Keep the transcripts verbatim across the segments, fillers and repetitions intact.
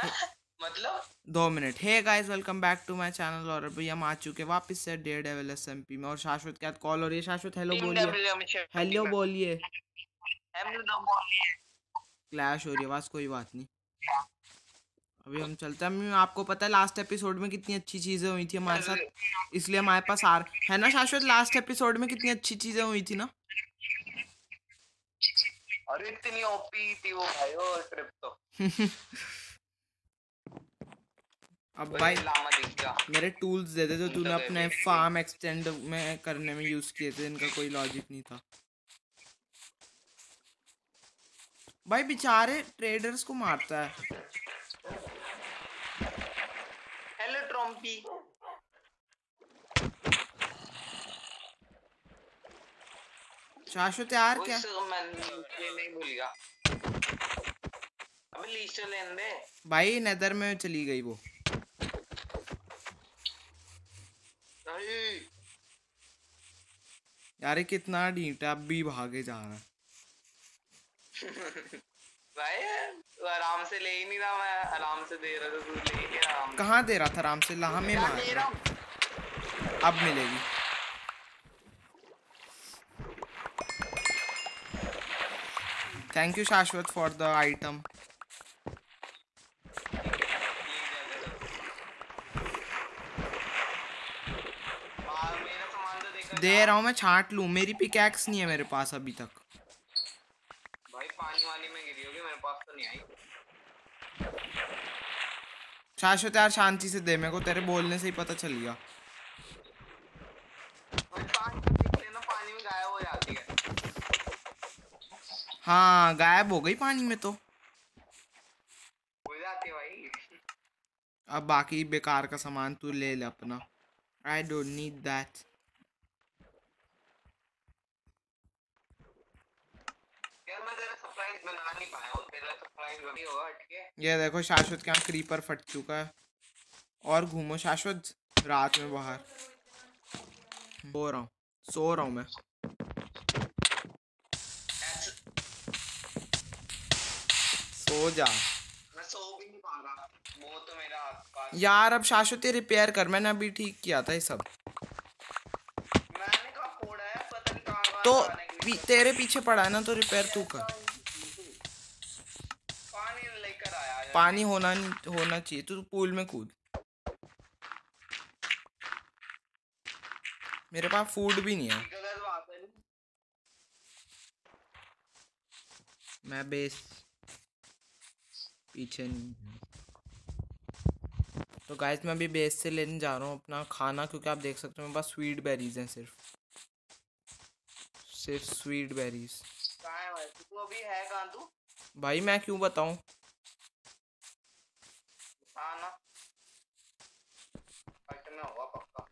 मतलब दो मिनट। Hey guys, welcome back to my channel. और अभी हम आ चुके वापस से डेयरडेविल एसएमपी में, और शाश्वत के साथ कॉल हो रही है। शाश्वत हेलो बोलिए, हेलो बोलिए। क्लैश हो रही है आवाज, कोई बात नहीं। अभी हम चलते हैं। मैं आपको पता है लास्ट एपिसोड में कितनी अच्छी चीजें हुई थी हमारे साथ, इसलिए हमारे पास आर है ना शाश्वत। लास्ट एपिसोड में कितनी अच्छी चीजें हुई थी ना। अरे इतनी ओपी थी वो भाई, वो ट्रिप तो। अब भाई मेरे टूल्स दे दे जो तूने अपने फार्म एक्सटेंड में करने में यूज किए थे, इनका कोई लॉजिक नहीं था भाई। बेचारे ट्रेडर्स को मारता है। Hello Trumpy. शाश्वत यार क्या मैं नहीं भूल गया। अबे लीस्टर लेने दे भाई। नेदर में चली गई वो। यार कितना ढीठ है, अब भी भागे जा रहा है। भाई तू आराम से ले ही नहीं रहा, मैं आराम से दे रहा था, तू ले ही आराम से। कहाँ दे रहा था आराम से, लाहा में मार रहा। अब मिलेगी। Thank you Shashwat for the item. दे रहा हूँ मैं, छाट लूँ। मेरी पिकैक्स नहीं है मेरे पास अभी तक। भाई पानी वानी में गिरी होगी, मेरे पास तो नहीं आई। शाश्वत यार शांति से दे, मेरे को तेरे बोलने से ही पता चल गया। पानी में गायब हो जाती है। हाँ गायब हो गई पानी में तो हो जाती है भाई। अब बाकी बेकार का सामान तू ले ले अपना। I don't need that. ये देखो शाश्वत के यहाँ क्रीपर फट चुका है। और घूमो शाश्वत रात में बाहर। सो रहा हूँ सो रहा हूँ मैं। सो जा। मैं सो भी नहीं पा रहा, वो तो मेरा आसपास। यार अब शाश्वत रिपेयर कर, मैंने अभी ठीक किया था ये सब। मैंने कहा फोड़ा है, पता नहीं कहाँ तो पी, तेरे पीछे पड़ा है ना, तो रिपेयर तू कर। पानी लेकर आया। पानी होना नहीं होना चाहिए, तू पूल में कूद। मेरे पास फूड भी नहीं है। मैं बेस पीछे नहीं। तो गाइस मैं अभी बेस से लेने जा रहा हूँ अपना खाना, क्योंकि आप देख सकते हो मेरे पास स्वीट बेरीज हैं, सिर्फ सिर्फ स्वीट बेरीज। कहाँ है भाई तू? अभी है कहाँ तू? भाई मैं क्यों बताऊं। हाँ ना, में होगा पक्का।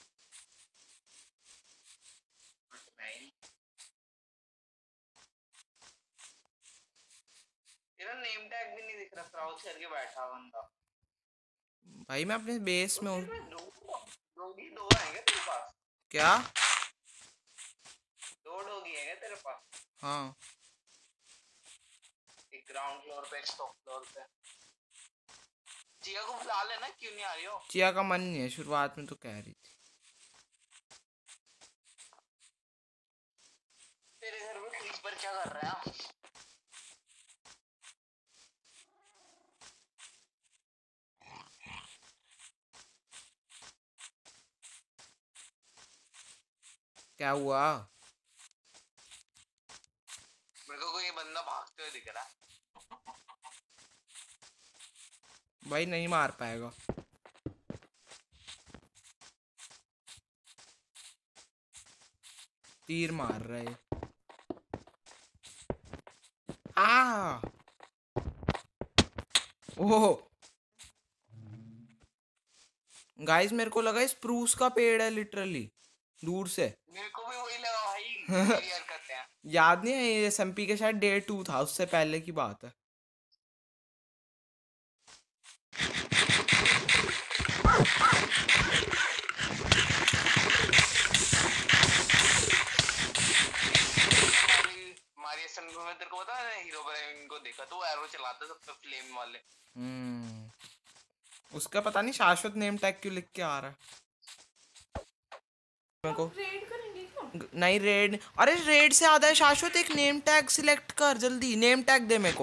तेरा नेम टैग भी नहीं दिख रहा, क्राउच करके बैठा बंदा। भाई मैं अपने बेस में हूँ। डोगी दो है क्या तेरे पास? क्या दो डोगी है क्या तेरे पास? हाँ, एक ग्राउंड फ्लोर पे, एक टॉप फ्लोर पे। चिया को बुला लेना, क्यों नहीं आ रही हो? चिया का मन नहीं है, शुरुआत में तो कह रही थी। तेरे घर में क्रीपर क्या कर रहा है? क्या हुआ? मेरे को कोई बंदा भागते हुए दिख रहा है। भाई नहीं मार पाएगा। तीर मार रहे। आ ओह गाइस, मेरे को लगा स्प्रूस का पेड़ है लिटरली दूर से। मेरे को भी वही लगा भाई। यार करते हैं। याद नहीं है, ये एसएमपी के शायद डे टू था, उससे पहले की बात है। हमारी एसएमपी में तेरे को हुआ था हीरो ब्राइन को देखा तो वो एरो चलाता सब पे फ्लेम वाले। हम्म उसका पता नहीं शाश्वत नेम टैग क्यों लिख के आ रहा है मेरे को। रेड करेंगे क्या? नहीं रेड, अरे रेड से आधा है शाश्वत, एक नेम टैग सिलेक्ट कर जल्दी, नेम टैग दे मेरे को।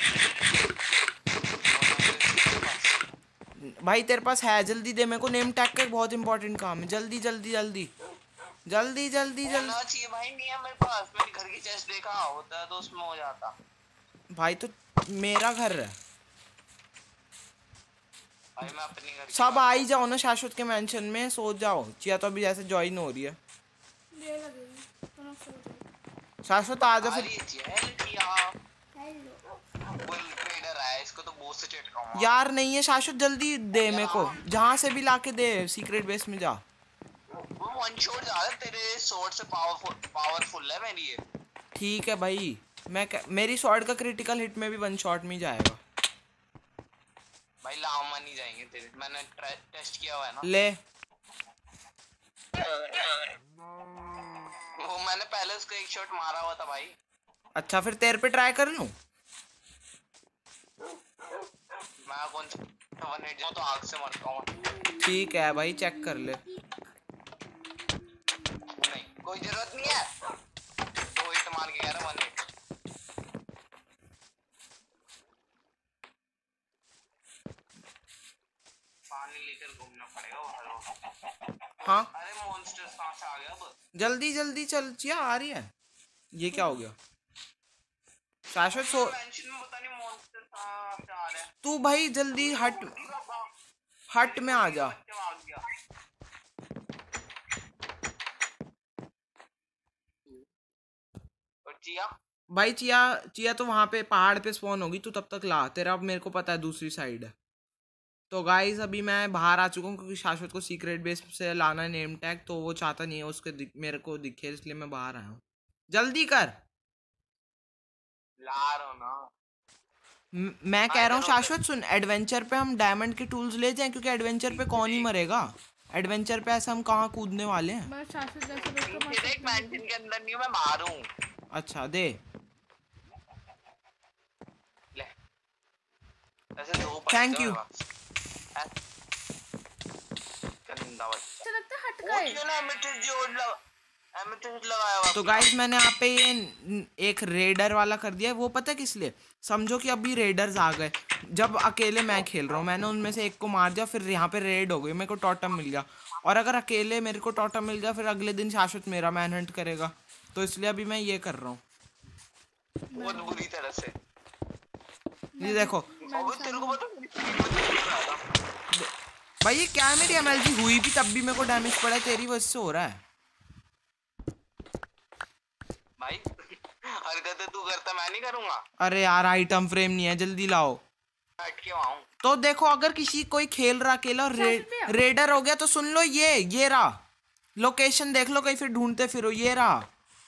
भाई तेरे पास है, जल्दी दे मेरे को, नेम टैग का एक बहुत इंपॉर्टेंट काम है, जल्दी जल्दी जल्दी जल्दी जल्दी जल्दी। होना चाहिए भाई, नहीं है मेरे पास, मेरे घर की चेस्ट देखा होता है तो उसमें हो जाता। भाई तो मेरा घर है भाई मैं अपनी घर की सब बात आ ही जाओ ना शाश्वत के मेंशन में, सो जाओ। चिया तो अभी जैसे ज्वाइन हो रही है। देर लगेगी तो ना सो जाओ। शाश्वत आ जा आ फिर। रही है चेल किया। हेलो वो ट्रेडर आया, इसको तो बहुत से चटकाऊंगा। यार नहीं है शाश्वत, जल्दी दे मेरे को, जहाँ से भी लाके दे, सीक्रेट बेस में जा। वो वन शॉट जा रहा है, तेरे स्वॉर्ड से पावरफुल पावरफुल है मेरी ये। ठीक है भाई, मैं क- मेरी स्वॉर्ड का क्रिटिकल हिट में भी वन शॉट में ही जाएगा। भाई लामा नहीं जाएंगे तेरे, मैंने टेस्ट किया हुआ है ना। ले वो मैंने पहले उसको एक शॉट मारा हुआ था भाई। अच्छा फिर तेरे पे ट्राई कर लूं। मैं कौन सा वन हिट जाऊं तो आग से मरता हूं। ठीक है भाई चेक कर ले। नहीं कोई जरूरत नहीं है, दो हिट मार के कह रहा वन हिट। पानी लेकर घूमना पड़ेगा उधर। हाँ अरे मॉन्स्टर कहां से आ गया अब? जल्दी जल्दी चल, चिया आ रही है। ये क्या हो गया शाश्वत? सो मेंशन में पता नहीं मॉन्स्टर कहां से आ रहा है। तू भाई जल्दी हट, हट में आ जा। बच्चा भाग गया। और चिया भाई चिया, चिया तो वहां पे पहाड़ पे स्पॉन होगी, तू तब तक ला, तेरा अब मेरे को पता है दूसरी साइड है। तो गाइस अभी मैं बाहर आ चुका हूँ क्योंकि शाश्वत को सीक्रेट बेस से लाना है नेम टैग, तो वो चाहता नहीं है उसके दिख, मेरे को दिखे, इसलिए मैं बाहर आया हूँ। जल्दी कर। ला रहा हूं ना। म- मैं कह रहा हूँ शाश्वत सुन, एडवेंचर पे हम डायमंड के टूल्स ले जाएं क्योंकि एडवेंचर पे कौन ही मरेगा, एडवेंचर पे ऐसे हम कहाँ कूदने वाले हैं। मैं शाश्वत जैसे दोस्तों मार तेरे एक सकती हूँ। मेंशन के अंदर नहीं हूं, मैं मारूं। अच्छा दे। ले ऐसे दो पड़े Thank थे you. मेरे पास। हैं? गंदा बच्चा। अच्छा लगता है हट वो गए। क्यों ना एमेथिस्ट जोड़ लगा, एमेथिस्ट लगाया हुआ तो अपना। गाइस मैंने यहाँ पे ये न- एक रेडर वाला कर दिया है, वो पता है किस लिए? समझो कि अभी रेडर्स आ गए, जब अकेले मैं खेल रहा हूँ, मैंने उनमें से एक को मार दिया, फिर यहाँ पे रेड हो गई, मेरे को टॉटम मिल गया। और अगर अकेले मेरे को टॉटम मिल गया, फिर अगले दिन शाश्वत मेरा मैन हंट करेगा, तो इसलिए अभी मैं ये कर रहा हूँ। बहुत बुरी तरह से। ये देखो और तेरे को पता है भाई ये क्या है, मेरी एमएलजी हुई भी तब भी मेरे को डैमेज पड़ा है, तेरी वजह से हो रहा है। भाई हरकतें तू करता मैं नहीं करूंगा। अरे यार आइटम फ्रेम नहीं है, जल्दी लाओ। हट के आऊं। तो देखो अगर किसी कोई खेल रहा अकेला और रे, शाश्वत भैया। रेडर हो गया तो सुन लो, ये ये रहा लोकेशन, देख लो कहीं फिर ढूंढते फिरो, ये रहा,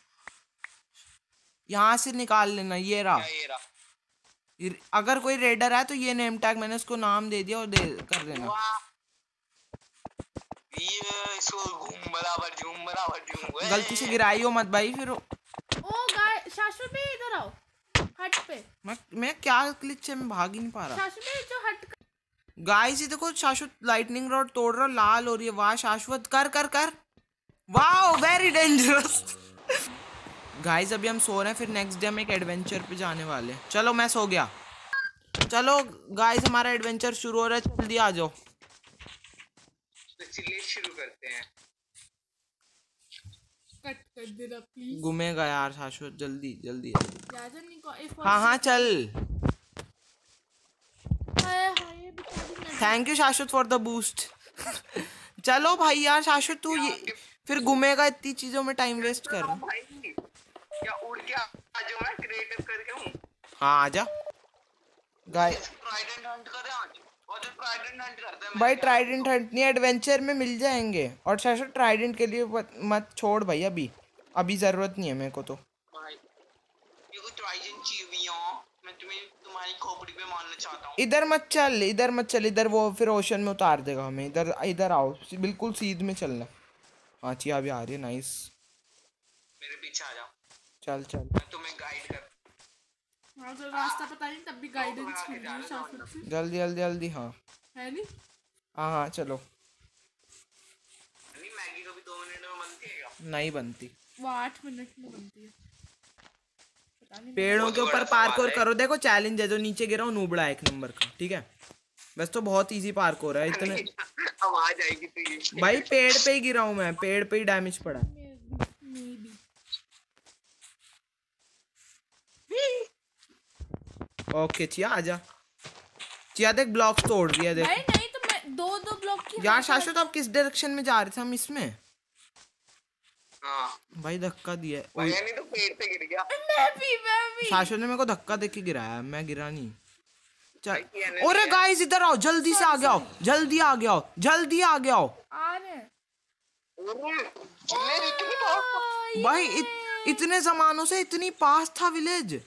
यहाँ से निकाल लेना, ये रहा। क्या ये रहा? ये- अगर कोई रेडर है तो ये नेम टैग मैंने उसको नाम दे दिया और दे कर देना। वाह ये इसको घूम बराबर झूम बराबर झूम। ए, गलती से गिराई हो मत भाई फिर। ओ गाय शाश्वत भी इधर आओ हट पे। मैं मैं क्या ग्लिच है, मैं भाग ही नहीं पा रहा। शाश्वत भी जो हट गाइस ये देखो शाश्वत लाइटनिंग रॉड तोड़ रहा, लाल हो रही है, वाह शाश्वत कर कर कर, वाह वेरी डेंजरस। गाइस अभी हम सो रहे हैं, फिर नेक्स्ट डे हम एक एडवेंचर पे जाने वाले हैं। चलो मैं सो गया। चलो गाइस हमारा एडवेंचर शुरू हो रहा है, जल्दी आ जाओ। तो चलिए शुरू करते हैं। कट कर देना प्लीज। घूमेगा यार शाश्वत, जल्दी जल्दी। याजन नहीं को एक हाँ हाँ चल। हाय हाय बेचारी नदी। Thank you Shashwat for the boost. चलो भाई यार शाश्वत तू ये फिर घूमेगा, इतनी चीजों में टाइम वेस्ट कर रहा। भाई क्या उड़ के आ जाऊं मैं क्रिएटिव करके हूं। हाँ आजा गाइस। ट्राइडेंट हंट करें आज, और जो ट्राइडेंट हंट करते हैं भाई ट्राइडेंट हंट नहीं, एडवेंचर में मिल जाएंगे। और शाश्वत ट्राइडेंट के लिए मत मत छोड़ भाई, अभी अभी जरूरत नहीं है मेरे को। तो भाई ये को ट्राइडेंट चाहिए, मैं तुम्हें तुम्हारी खोपड़ी पे मारना चाहता हूं। इधर मत चल, इधर मत चल, इधर वो फिर ओशन में उतार देगा हमें। इधर इधर आओ, बिल्कुल सीध में चलना। हाँ चिया भी आ रही है, नाइस। मेरे पीछे आ जाओ, चल चल। मैं तुम्हें गाइड कर। हाँ तो रास्ता पता नहीं तब भी गाइडेंस मिल रही है शाश्वत से जल्दी जल्दी जल्दी। हाँ है नहीं हाँ हाँ चलो। नहीं मैगी कभी दो मिनट में बनती है क्या? नहीं बनती, वो आठ मिनट में बनती है पता नहीं पेड़ों के बहुत ऊपर बड़ा पार्कोर सवाल है। करो। देखो चैलेंज है, जो नीचे गिरा हूँ नूबड़ा एक नंबर का, ठीक है। बस तो बहुत इजी पार्कोर है इतने। अब आ जाएगी तो ये। भाई पेड़ पे ही गिरा हूँ मैं, पेड़ पे ही डैमेज पड़ा। मे बी ओके चिया आजा। चिया देख ब्लॉक्स तोड़ दिया देख। भाई नहीं तो मैं दो दो ब्लॉक की यार हाथ शाश्वत आप किस डायरेक्शन में जा रहे थे? हम इसमें हाँ भाई धक्का दिया है। भैया ओए, नहीं तो पेड़ पे गिर गया। मैं भी मैं भी शाश्वत ने मेरे को धक्का देके के गिराया, मैं गिरा नहीं। चल भाई, ये नहीं अरे है। गाइस इधर आओ, जल्दी से आगे आओ, जल्दी आगे आओ, जल्दी आगे आओ। आ रहे हैं चिल्ले इतनी पास। भाई इत, इतने जमानों से इतनी पास था विलेज।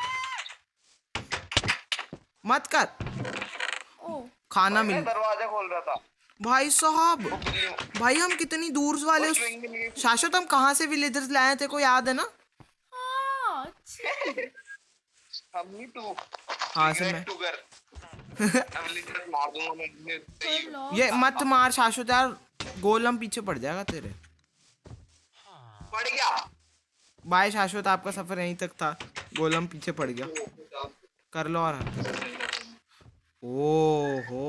मत कर, ओ खाना मैं मिल। दरवाजा खोल रहा था। भाई साहब, भाई हम कितनी दूर वाले उस... शाश्वत हम कहाँ से विलेजर्स लाए थे, को याद है ना? हाँ अच्छा हम नहीं तू हाँ से मैं तू कर। अब लिटर मार दूंगा मैं इतने कोई सही। ब्लॉक ये मत मार शाश्वत यार, गोलम पीछे पड़ जाएगा तेरे। पड़ गया। बाय शाश्वत, आपका सफर यहीं तक था, गोलम पीछे पड़ गया। कर लो और ओ हो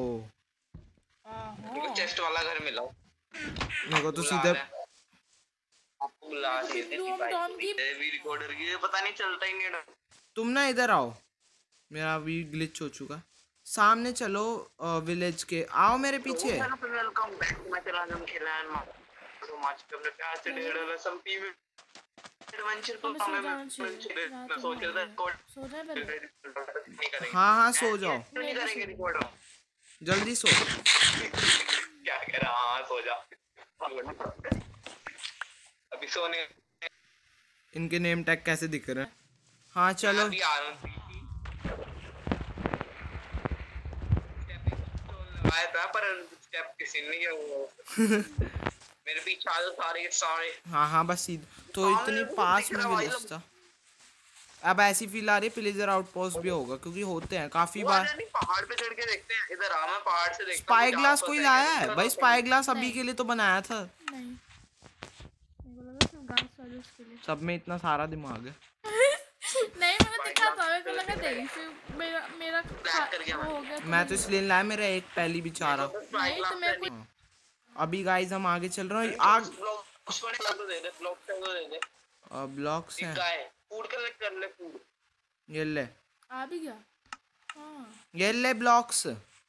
आहो चेस्ट वाला घर मिला। मेरे को तो बुला सीधे रहा है। आपको बुला रही थी डूम भाई। डॉम की भी रिकॉर्डर की पता नहीं चलता ही नहीं। तुम ना इधर आओ, मेरा भी ग्लिच हो चुका। सामने चलो विलेज के, आओ मेरे पीछे। Welcome back to my channel खिलान तो मैच करने प्यार से डेढ़ लसम पी में एडवेंचर को हमें सो हमें जाना चाहिए रात मैं सोच रहा था रिकॉर्ड सो जाए पहले नहीं करेंगे। हाँ हाँ सो जाओ, नहीं करेंगे रिकॉर्ड। जल्दी सो। क्या कह रहा? हाँ सो जा। अभी सोने इनके नेम टैग कैसे दिख रहे हैं? हाँ चलो अभी आ रहा हूँ। आया था पर स्टेप किसी ने किया वो मेरे पीछे आ जाओ सारे के सारे। हाँ हाँ बस सीधा तो इतनी पास में विलेज था। अब ऐसी फील आ रही है प्लेजर आउटपोस्ट भी होगा, क्योंकि होते हैं काफी बार। नहीं पहाड़ पे चढ़ के देखते हैं। इधर आ मैं पहाड़ से देखता हूँ। स्पाई ग्लास कोई लाया है भाई? स्पाई ग्लास अभी के लिए तो बनाया था। नहीं मेरे को लगा सिर्फ गाइस वाले उसके लिए सब में इतना सारा दिमाग है। नहीं मैंने दिखा था मेरे को लगा देरी से मेरा मेरा खा- करके वो हो गया मैं तो इसलिए लाया, मेरा एक पहली बेचारा। नहीं तो मेरे को अभी गाइस हम आगे चल रहे हैं। आग उसको नहीं तो दे दे ब्लॉक तो दे दे। ब्लॉक्स हैं, गाय फूड कलेक्ट कर ले फूड। ये ले आ भी गया हाँ ये ले ब्लॉक्स।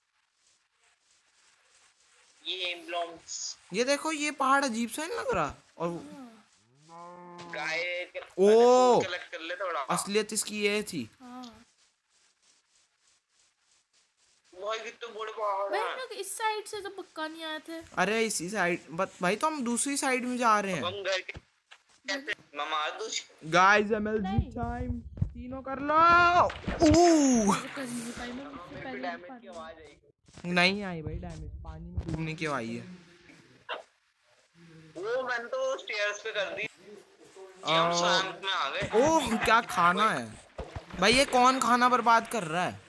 ये ब्लॉक्स ये देखो ये पहाड़ अजीब सा नहीं लग रहा? और गाय ओ कलेक्ट कर ले थोड़ा। असलियत इसकी ये थी। हाँ भाई कितने बड़े पहाड़ भाई हैं। हम लोग इस साइड से तो पक्का नहीं आए थे अरे इसी साइड बट भाई तो हम दूसरी साइड में जा रहे हैं। हम घर के कैसे ममा दुश गाइस एमएलजी टाइम, तीनों कर लो। ओह मुझे कर नहीं पाई मैं मुझसे पहले ही डैमेज की पानी- आवाज आई। नहीं आई भाई डैमेज, पानी में डूबने की आई है। वो मैंने तो स्टेयर्स पे कर दी। ये हम स्वैम्प में आ गए। ओह क्या खाना है भाई? ये कौन खाना बर्बाद कर रहा है?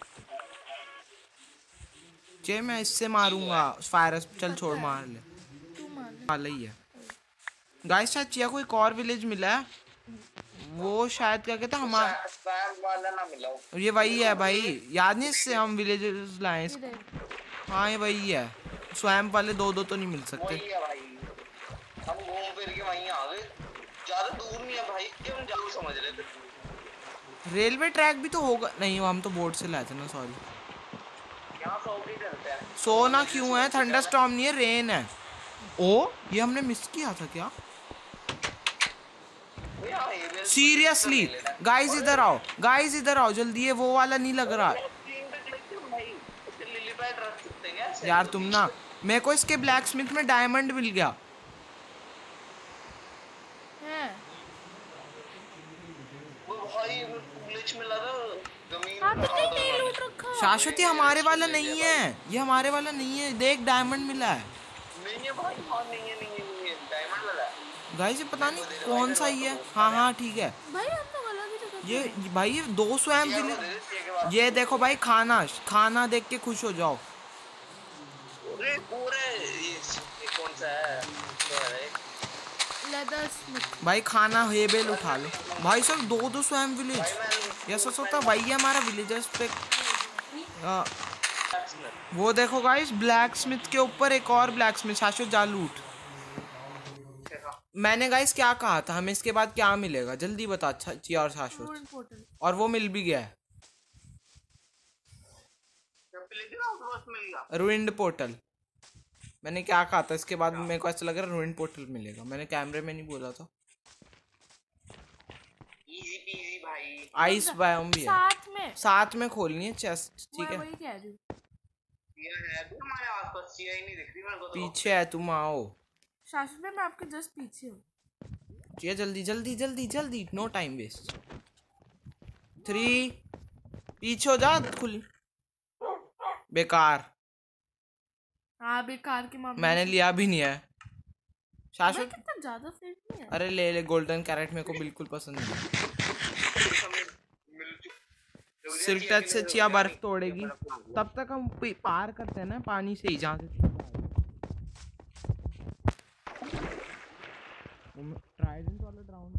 चे मैं इससे मारूंगा फायर। चल छोड़, मार ले, तू मान ले वाला ही है। गाइस शायद चिया को एक और विलेज मिला है, वो शायद क्या कहते हैं हमारा, स्वैम्प वाला ना मिला हो। ये वही है भाई। याद नहीं इससे हम विलेजेस लाए इसको? इधर हाँ ये वही है। स्वैम्प वाले दो दो तो नहीं मिल सकते। वही है भाई। हम घूम फिर के वहीं आ गए। ज्यादा दूर नहीं है भाई, कि हम जरूर समझ रहे थे। रेलवे ट्रैक भी तो होगा। नहीं हम तो बोट से लाए थे ना, सॉरी। यहाँ सौ भी चलते हैं। सोना क्यों है? थंडरस्टॉर्म नहीं है, रेन है। ओ ये हमने मिस किया था क्या? सीरियसली गाइस इधर आओ, गाइस इधर आओ जल्दी। ये वो वाला नहीं लग रहा यार। तुम ना, मेरे को इसके ब्लैक स्मिथ में डायमंड मिल गया। है वो भाई ग्लिच मिला था जमीन हाँ पे तो नहीं नहीं लूट रखा शाश्वती हमारे वाला नहीं है, ये हमारे वाला नहीं है। देख डायमंड मिला है नहीं है भाई। हाँ नहीं है नहीं है नहीं है डायमंड वाला है। गाइस। ये पता नहीं कौन सा ही है। हाँ हाँ ठीक है। भाई हम लोग अलग ही जगह ये ये भाई ये दो सौ एम चिया को विलेज। दे दे, चिया के बाद ये देखो भाई खाना खाना देख के खुश हो जाओ। अरे पूरे ये ये कौन सा है तो है लेदर स्मिथ। भाई खाना हेबेल उठा लो भाई साहब। दो दो सौ एम विलेज। भाई मैं ऐसा सोचता भाई ये हमारा विलेजर्स पे आ, मैं वो देखो गाइस ब्लैक स्मिथ के ऊपर एक और ब्लैक स्मिथ। शाश्वत जा लूट। मैंने गाइस क्या कहा था हमें इसके बाद क्या मिलेगा जल्दी बता। अच्छा चिया और शाश्वत। Ruin portal. और वो मिल भी गया है रूइंड पोर्टल। मैंने क्या कहा था इसके बाद मेरे को ऐसा लग रहा है रूइंड पोर्टल मिलेगा। मैंने कैमरे में नहीं बोला था। इजी पीजी भाई। आइस बायोम भी है साथ में साथ में खोलनी है चेस्ट। ठीक मैं है वही कह रही हूँ। चिया है भी हमारे आसपास, चिया ही नहीं दिख रही मेरे को तो। पीछे है तुम आओ। शाश्वत में मैं आपके जस्ट पीछे हूँ। चिया जल्दी जल्दी जल्दी जल्दी नो टाइम वेस्ट। थ्री पीछे हो जा खुल। बेकार हाँ बेकार के मामले मैंने से- लिया भी नहीं है। भाई शाश्वत कितना ज्यादा फेक नहीं है। अरे ले ले गोल्डन कैरेट मेरे को बिल्कुल पसंद नहीं। मिल चुक सिल्क टच से चिया बर्फ तोड़ेगी। तब तक हम पी- पार करते हैं ना पानी से ही जहाँ से ट्राइडेंट वाला ड्राउन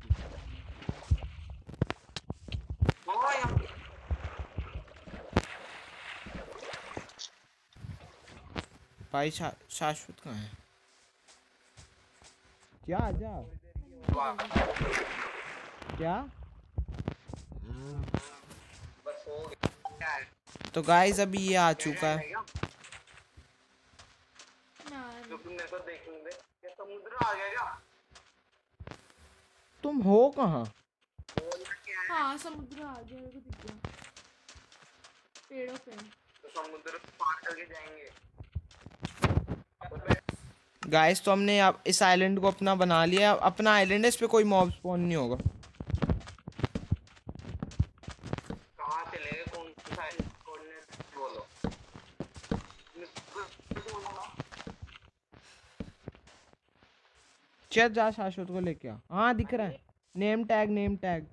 भाई शा, शाश्वत कहाँ है? क्या आजा क्या बस हो गया। तो गाइस अभी ये आ चुका है। ना, क्योंकि मेरे को देखने दे ये समुद्र आ गया क्या? तुम हो कहाँ? बोलना क्या है? हाँ समुद्र आ गया मेरे को दिख गया पेड़ों पे। तो समुद्र पार करके जाएंगे। गाइस तो हमने अब इस आइलैंड को अपना बना लिया। अपना आइलैंड है इस पे कोई मॉब स्पॉन नहीं होगा। कहाँ से लेंगे कौन सा कोऑर्डिनेट बोलो। चल जा शाश्वत को लेके आ। हाँ दिख रहा है नेम टैग नेम टैग।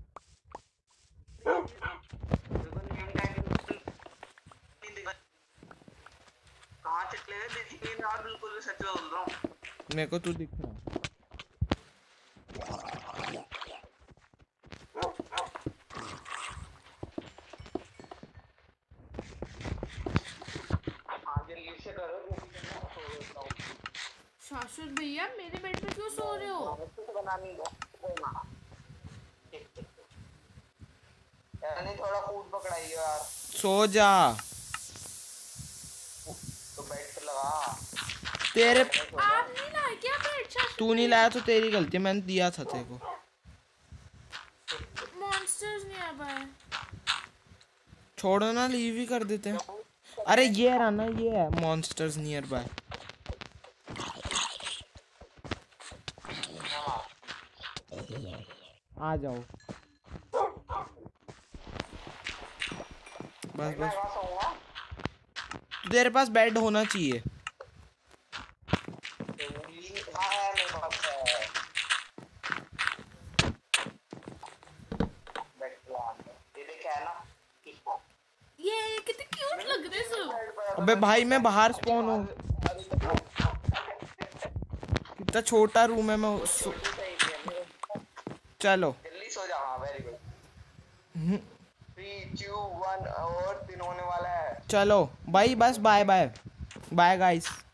कहाँ से लेंगे देखिए ना बिल्कुल सच बोल रहा हूँ। मेरे को तू दिख रहा है। हाँ जल्दी से करो। शाश्वत भैया मेरे बेड पे क्यों सो रहे हो? बनानी यानी थोड़ा फूड पकड़ाइए यार। सो जा। तो बेड पे लगा। तेरे आप नहीं लाए क्या बेड? शाश्वत तू नहीं लाया तो तेरी गलती है। मैंने दिया था तेरे को। मॉन्स्टर्स नहीं आ पाए। छोड़ो ना लीव ही कर देते हैं। अरे ये रहा ना ये है मॉन्स्टर्स नियर बाय। आ जाओ बस बस। तेरे पास बेड होना चाहिए। ये कितने क्यूट लग रहे सब। अबे भाई मैं बाहर स्पॉन हूँ। कितना छोटा रूम है। मैं सो... चलो जल्दी सो जा। हाँ very good. Three two one और दिन होने वाला है। चलो भाई बस बाय बाय बाय गाइस।